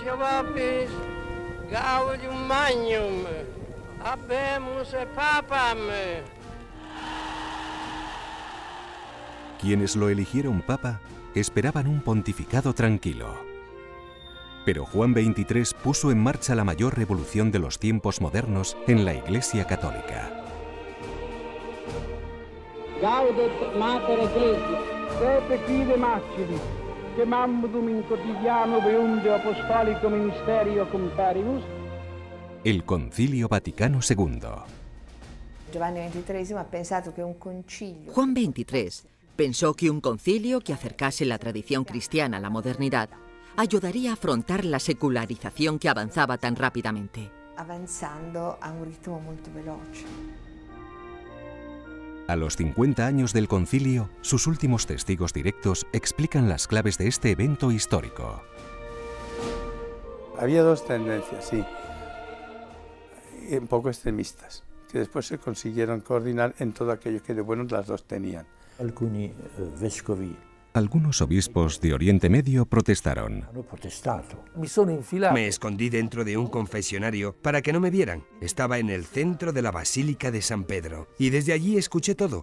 Ecce vobis, gaudium magnum, habemus papam. Quienes lo eligieron papa esperaban un pontificado tranquilo. Pero Juan XXIII puso en marcha la mayor revolución de los tiempos modernos en la Iglesia Católica. Gaudet mater ecclesia, pepe quide macili, che mammudum in quotidiano veunde apostolico ministerio comparimus. El Concilio Vaticano II. Juan XXIII pensó que un concilio que acercase la tradición cristiana a la modernidad ayudaría a afrontar la secularización que avanzaba tan rápidamente. Avanzando a un ritmo muy veloce. A los 50 años del concilio, sus últimos testigos directos explican las claves de este evento histórico. Había dos tendencias, sí, un poco extremistas, que después se consiguieron coordinar en todo aquello que de bueno las dos tenían. Algunos obispos de Oriente Medio protestaron. Me escondí dentro de un confesionario para que no me vieran. Estaba en el centro de la Basílica de San Pedro y desde allí escuché todo.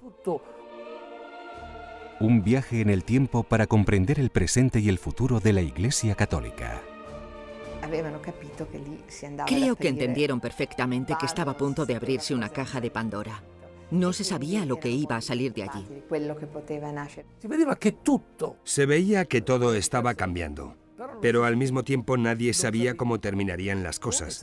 Un viaje en el tiempo para comprender el presente y el futuro de la Iglesia Católica. Creo que entendieron perfectamente que estaba a punto de abrirse una caja de Pandora. No se sabía lo que iba a salir de allí. Se veía que todo estaba cambiando, pero al mismo tiempo nadie sabía cómo terminarían las cosas.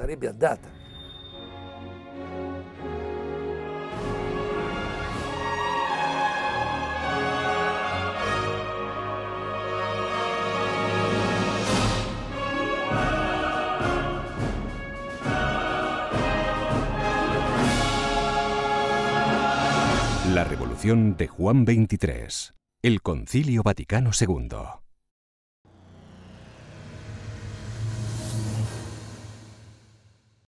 La revolución de Juan XXIII. El Concilio Vaticano II.